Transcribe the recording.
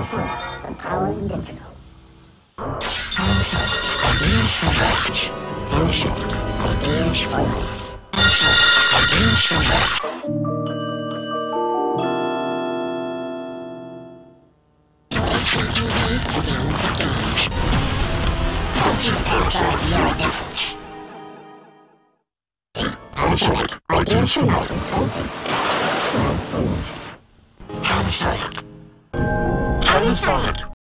Panasonic, empowering digital. Panasonic, ideas for life. Panasonic, ideas for life. Panasonic, ideas for life. TV, video, games. Panasonic, your difference. Panasonic, ideas for life. Panasonic. Panasonic.